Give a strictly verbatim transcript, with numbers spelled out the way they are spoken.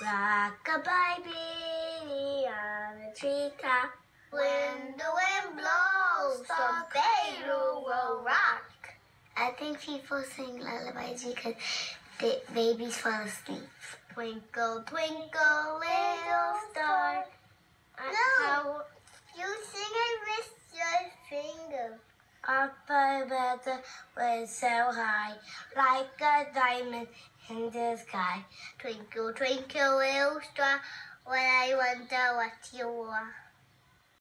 Rock a baby on a treetop. When the wind blows, the baby will rock. I think people sing lullabies because the babies fall asleep. Twinkle, twinkle, little star. No, how... you sing it with your finger. Up above the wind so high, like a diamond in the sky. Twinkle, twinkle, little star, when I wonder what you are.